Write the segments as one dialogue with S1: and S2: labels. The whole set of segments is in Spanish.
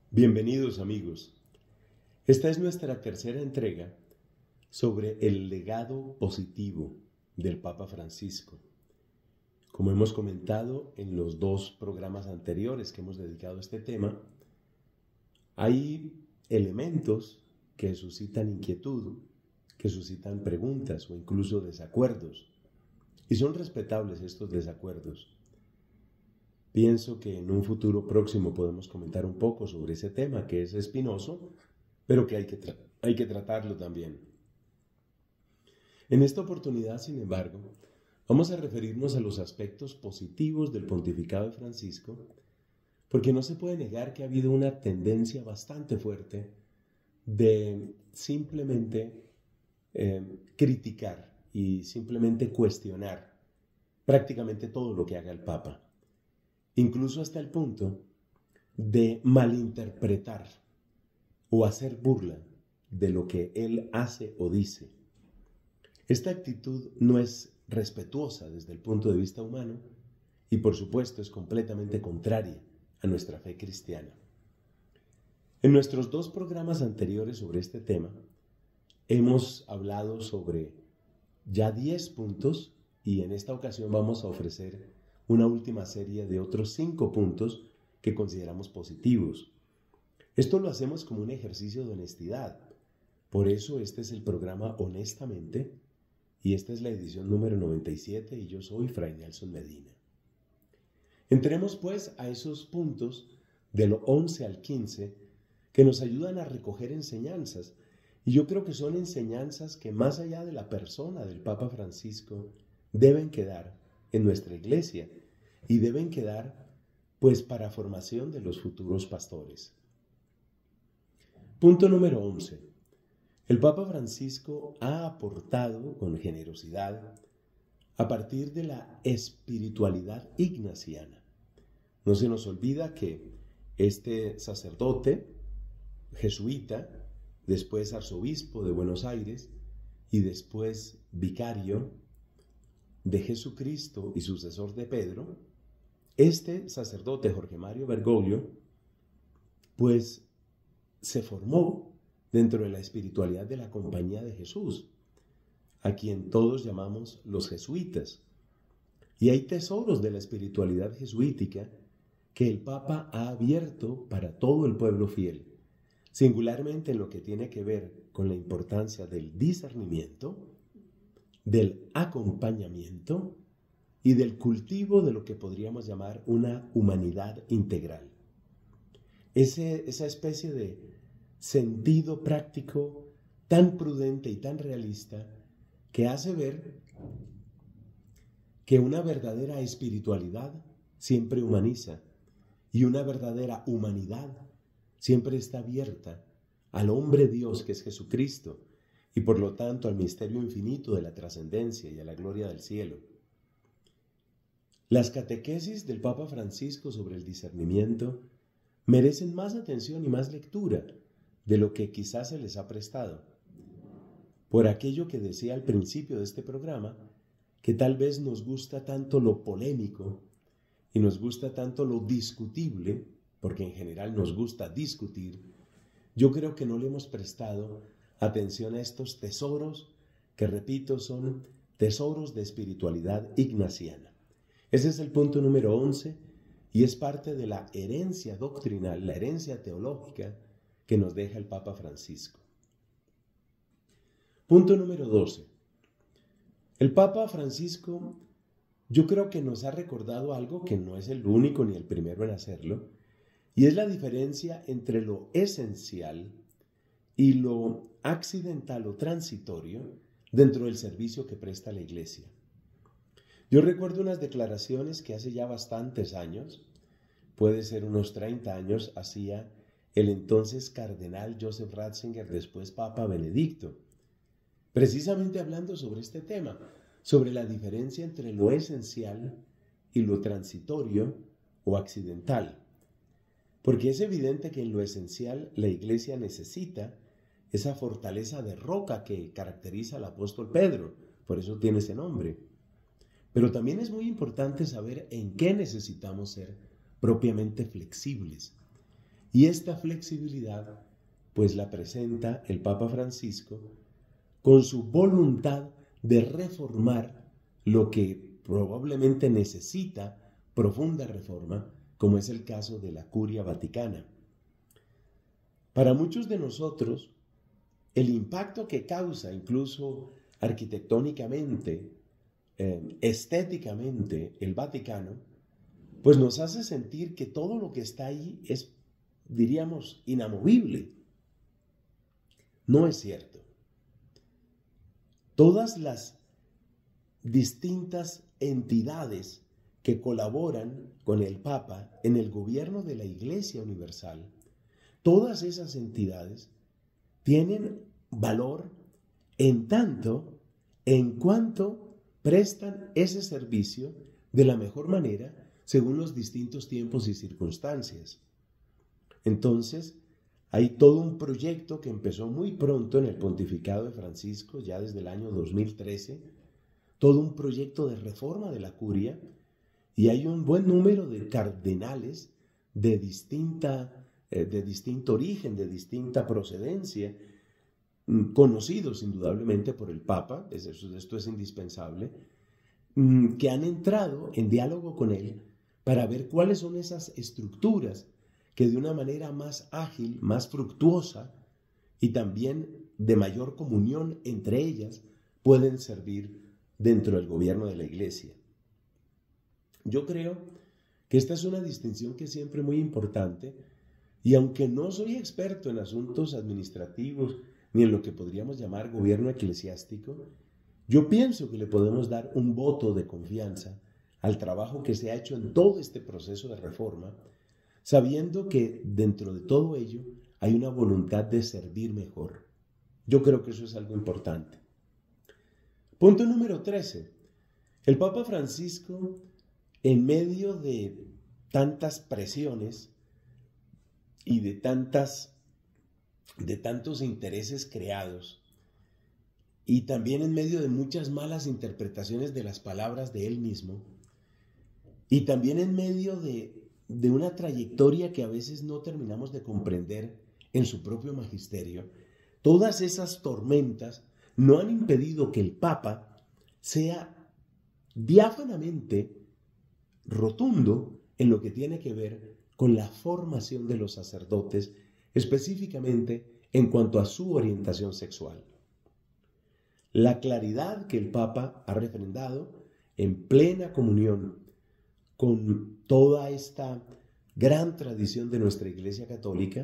S1: Bienvenidos amigos. Esta es nuestra tercera entrega sobre el legado positivo del Papa Francisco. Como hemos comentado en los dos programas anteriores que hemos dedicado a este tema, hay elementos que suscitan inquietud, que suscitan preguntas o incluso desacuerdos. Y son respetables estos desacuerdos. Pienso que en un futuro próximo podemos comentar un poco sobre ese tema que es espinoso, pero que hay que tratarlo también. En esta oportunidad, sin embargo, vamos a referirnos a los aspectos positivos del pontificado de Francisco, porque no se puede negar que ha habido una tendencia bastante fuerte de simplemente criticar y simplemente cuestionar prácticamente todo lo que haga el Papa. Incluso hasta el punto de malinterpretar o hacer burla de lo que él hace o dice. Esta actitud no es respetuosa desde el punto de vista humano y por supuesto es completamente contraria a nuestra fe cristiana. En nuestros dos programas anteriores sobre este tema hemos hablado sobre ya 10 puntos y en esta ocasión vamos a ofrecer una última serie de otros 5 puntos que consideramos positivos. Esto lo hacemos como un ejercicio de honestidad. Por eso este es el programa Honestamente y esta es la edición número 97 y yo soy Fray Nelson Medina. Entremos pues a esos puntos del 11 al 15 que nos ayudan a recoger enseñanzas y yo creo que son enseñanzas que más allá de la persona del Papa Francisco deben quedar en nuestra iglesia y deben quedar pues para formación de los futuros pastores. Punto número 11. El Papa Francisco ha aportado con generosidad a partir de la espiritualidad ignaciana. No se nos olvida que este sacerdote jesuita, después arzobispo de Buenos Aires y después vicario de Jesucristo y sucesor de Pedro, este sacerdote Jorge Mario Bergoglio, pues se formó dentro de la espiritualidad de la Compañía de Jesús, a quien todos llamamos los jesuitas. Y hay tesoros de la espiritualidad jesuítica que el Papa ha abierto para todo el pueblo fiel, singularmente en lo que tiene que ver con la importancia del discernimiento, del acompañamiento y del cultivo de lo que podríamos llamar una humanidad integral. Esa especie de sentido práctico tan prudente y tan realista que hace ver que una verdadera espiritualidad siempre humaniza y una verdadera humanidad siempre está abierta al hombre Dios que es Jesucristo y por lo tanto al misterio infinito de la trascendencia y a la gloria del cielo. Las catequesis del Papa Francisco sobre el discernimiento merecen más atención y más lectura de lo que quizás se les ha prestado. Por aquello que decía al principio de este programa, que tal vez nos gusta tanto lo polémico y nos gusta tanto lo discutible, porque en general nos gusta discutir, yo creo que no le hemos prestado atención a estos tesoros que, repito, son tesoros de espiritualidad ignaciana. Ese es el punto número 11 y es parte de la herencia doctrinal, la herencia teológica que nos deja el Papa Francisco. Punto número 12. El Papa Francisco, yo creo que nos ha recordado algo que no es el único ni el primero en hacerlo, y es la diferencia entre lo esencial y lo accidental o transitorio dentro del servicio que presta la Iglesia. Yo recuerdo unas declaraciones que hace ya bastantes años, puede ser unos 30 años, hacía el entonces cardenal Joseph Ratzinger, después Papa Benedicto, precisamente hablando sobre este tema, sobre la diferencia entre lo esencial y lo transitorio o accidental. Porque es evidente que en lo esencial la Iglesia necesita esa fortaleza de roca que caracteriza al apóstol Pedro, por eso tiene ese nombre. Pero también es muy importante saber en qué necesitamos ser propiamente flexibles. Y esta flexibilidad pues la presenta el Papa Francisco con su voluntad de reformar lo que probablemente necesita profunda reforma, como es el caso de la Curia Vaticana. Para muchos de nosotros, el impacto que causa incluso arquitectónicamente, estéticamente, el Vaticano, pues nos hace sentir que todo lo que está ahí es, diríamos, inamovible. No es cierto. Todas las distintas entidades que colaboran con el Papa en el gobierno de la Iglesia Universal, todas esas entidades tienen valor en tanto, en cuanto prestan ese servicio de la mejor manera según los distintos tiempos y circunstancias. Entonces, hay todo un proyecto que empezó muy pronto en el pontificado de Francisco, ya desde el año 2013, todo un proyecto de reforma de la curia, y hay un buen número de cardenales de distinto origen, de distinta procedencia, conocidos indudablemente por el Papa, esto es indispensable, que han entrado en diálogo con él para ver cuáles son esas estructuras que de una manera más ágil, más fructuosa y también de mayor comunión entre ellas pueden servir dentro del gobierno de la Iglesia. Yo creo que esta es una distinción que es siempre muy importante, y aunque no soy experto en asuntos administrativos ni en lo que podríamos llamar gobierno eclesiástico, yo pienso que le podemos dar un voto de confianza al trabajo que se ha hecho en todo este proceso de reforma, sabiendo que dentro de todo ello hay una voluntad de servir mejor. Yo creo que eso es algo importante. Punto número 13. El Papa Francisco, en medio de tantas presiones y de tantos intereses creados, y también en medio de muchas malas interpretaciones de las palabras de él mismo, y también en medio de una trayectoria que a veces no terminamos de comprender en su propio magisterio, todas esas tormentas no han impedido que el Papa sea diáfanamente rotundo en lo que tiene que ver con la formación de los sacerdotes, específicamente en cuanto a su orientación sexual. La claridad que el Papa ha refrendado en plena comunión con toda esta gran tradición de nuestra Iglesia Católica,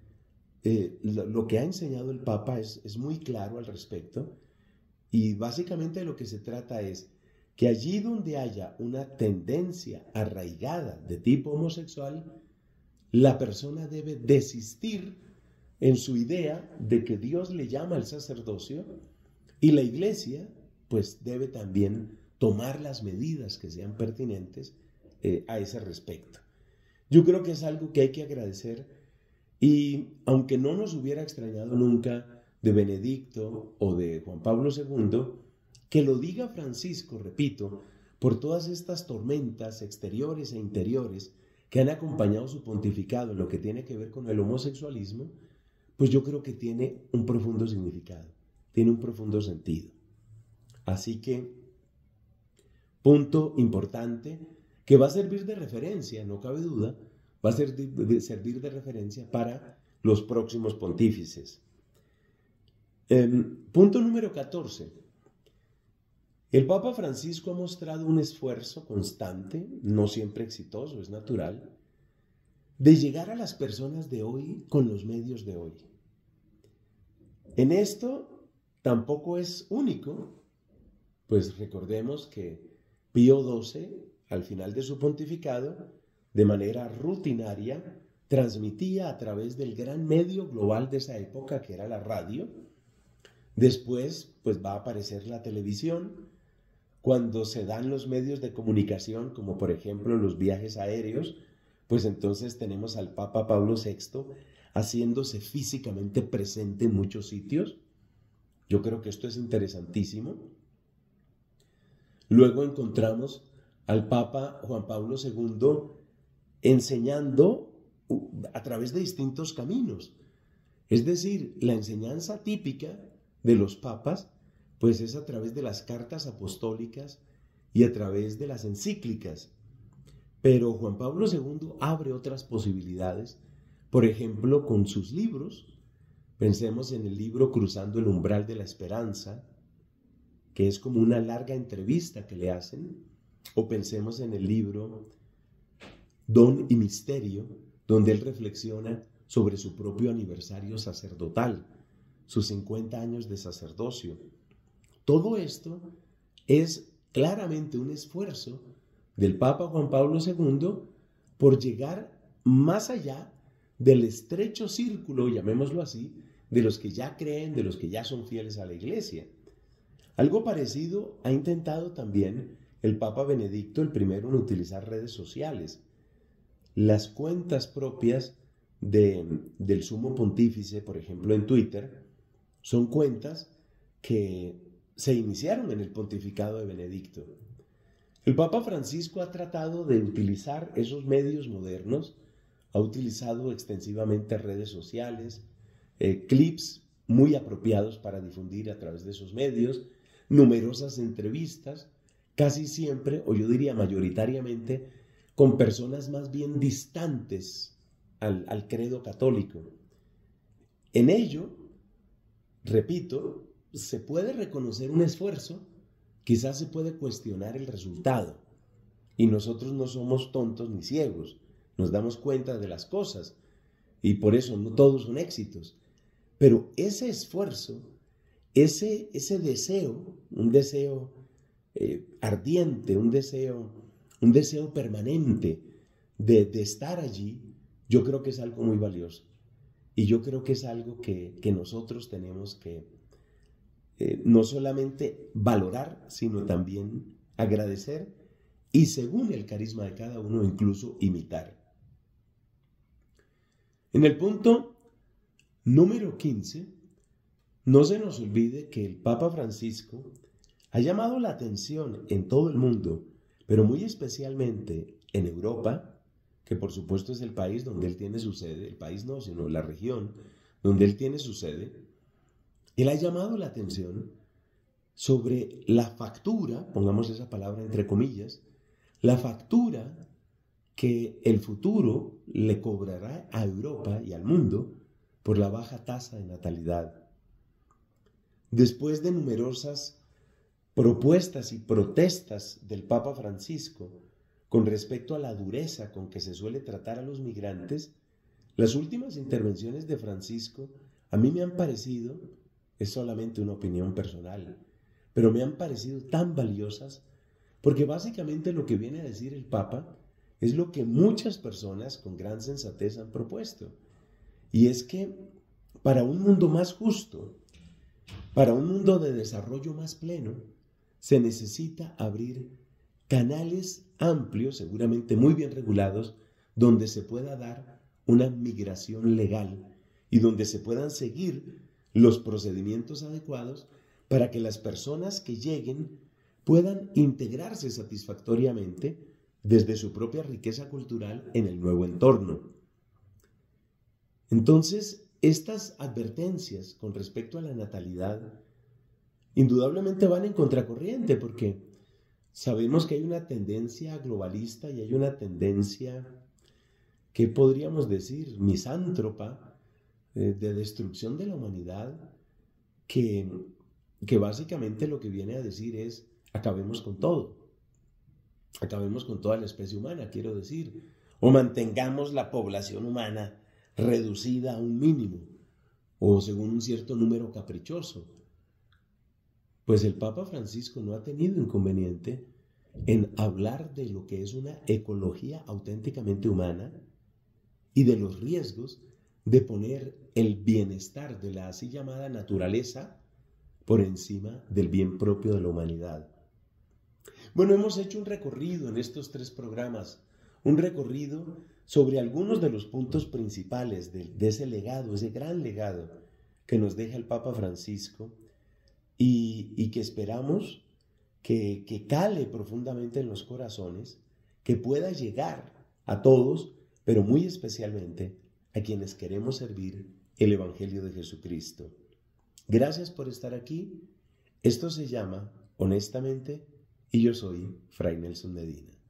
S1: lo que ha enseñado el Papa es muy claro al respecto, y básicamente de lo que se trata es que allí donde haya una tendencia arraigada de tipo homosexual, la persona debe desistir en su idea de que Dios le llama al sacerdocio, y la Iglesia pues debe también tomar las medidas que sean pertinentes a ese respecto. Yo creo que es algo que hay que agradecer, y aunque no nos hubiera extrañado nunca de Benedicto o de Juan Pablo II, que lo diga Francisco, repito, por todas estas tormentas exteriores e interiores que han acompañado su pontificado en lo que tiene que ver con el homosexualismo, pues yo creo que tiene un profundo significado, tiene un profundo sentido. Así que, punto importante que va a servir de referencia, no cabe duda, va a servir de referencia para los próximos pontífices. Punto número 14. El Papa Francisco ha mostrado un esfuerzo constante, no siempre exitoso, es natural, de llegar a las personas de hoy con los medios de hoy. En esto tampoco es único, pues recordemos que Pío XII, al final de su pontificado, de manera rutinaria, transmitía a través del gran medio global de esa época, que era la radio. Después, pues va a aparecer la televisión. Cuando se dan los medios de comunicación, como por ejemplo los viajes aéreos, pues entonces tenemos al Papa Pablo VI haciéndose físicamente presente en muchos sitios. Yo creo que esto es interesantísimo. Luego encontramos al Papa Juan Pablo II enseñando través de distintos caminos. Es decir, la enseñanza típica de los papas, pues es a través de las cartas apostólicas y a través de las encíclicas. Pero Juan Pablo II abre otras posibilidades, por ejemplo, con sus libros. Pensemos en el libro Cruzando el umbral de la esperanza, que es como una larga entrevista que le hacen, o pensemos en el libro Don y Misterio, donde él reflexiona sobre su propio aniversario sacerdotal, sus 50 años de sacerdocio. Todo esto es claramente un esfuerzo del Papa Juan Pablo II por llegar más allá del estrecho círculo, llamémoslo así, de los que ya creen, de los que ya son fieles a la Iglesia. Algo parecido ha intentado también el Papa Benedicto el primero en utilizar redes sociales. Las cuentas propias del Sumo Pontífice, por ejemplo en Twitter, son cuentas que se iniciaron en el pontificado de Benedicto. El Papa Francisco ha tratado de utilizar esos medios modernos, ha utilizado extensivamente redes sociales, clips muy apropiados para difundir a través de esos medios, numerosas entrevistas, casi siempre, o yo diría mayoritariamente, con personas más bien distantes al credo católico. En ello, repito, se puede reconocer un esfuerzo, quizás se puede cuestionar el resultado. Y nosotros no somos tontos ni ciegos, nos damos cuenta de las cosas y por eso no todos son éxitos. Pero ese esfuerzo, ese deseo, un deseo ardiente, un deseo permanente de estar allí, yo creo que es algo muy valioso. Y yo creo que es algo que nosotros tenemos que no solamente valorar, sino también agradecer y según el carisma de cada uno incluso imitar. En el punto número 15, no se nos olvide que el Papa Francisco ha llamado la atención en todo el mundo, pero muy especialmente en Europa, que por supuesto es el país donde él tiene su sede, el país no, sino la región donde él tiene su sede. Él ha llamado la atención sobre la factura, pongamos esa palabra entre comillas, la factura que el futuro le cobrará a Europa y al mundo por la baja tasa de natalidad. Después de numerosas propuestas y protestas del Papa Francisco con respecto a la dureza con que se suele tratar a los migrantes, las últimas intervenciones de Francisco a mí me han parecido, es solamente una opinión personal, pero me han parecido tan valiosas porque básicamente lo que viene a decir el Papa es lo que muchas personas con gran sensatez han propuesto. Y es que para un mundo más justo, para un mundo de desarrollo más pleno, se necesita abrir canales amplios, seguramente muy bien regulados, donde se pueda dar una migración legal y donde se puedan seguir los procedimientos adecuados para que las personas que lleguen puedan integrarse satisfactoriamente desde su propia riqueza cultural en el nuevo entorno. Entonces, estas advertencias con respecto a la natalidad indudablemente van en contracorriente porque sabemos que hay una tendencia globalista y hay una tendencia, ¿qué podríamos decir?, misántropa, de destrucción de la humanidad, que básicamente lo que viene a decir es acabemos con todo. Acabemos con toda la especie humana, quiero decir, o mantengamos la población humana reducida a un mínimo, o según un cierto número caprichoso. Pues el Papa Francisco no ha tenido inconveniente en hablar de lo que es una ecología auténticamente humana y de los riesgos de poner el bienestar de la así llamada naturaleza por encima del bien propio de la humanidad. Bueno, hemos hecho un recorrido en estos 3 programas, un recorrido sobre algunos de los puntos principales de ese legado, ese gran legado que nos deja el Papa Francisco y que esperamos que cale profundamente en los corazones, que pueda llegar a todos, pero muy especialmente a quienes queremos servir el Evangelio de Jesucristo. Gracias por estar aquí. Esto se llama Honestamente y yo soy Fray Nelson Medina.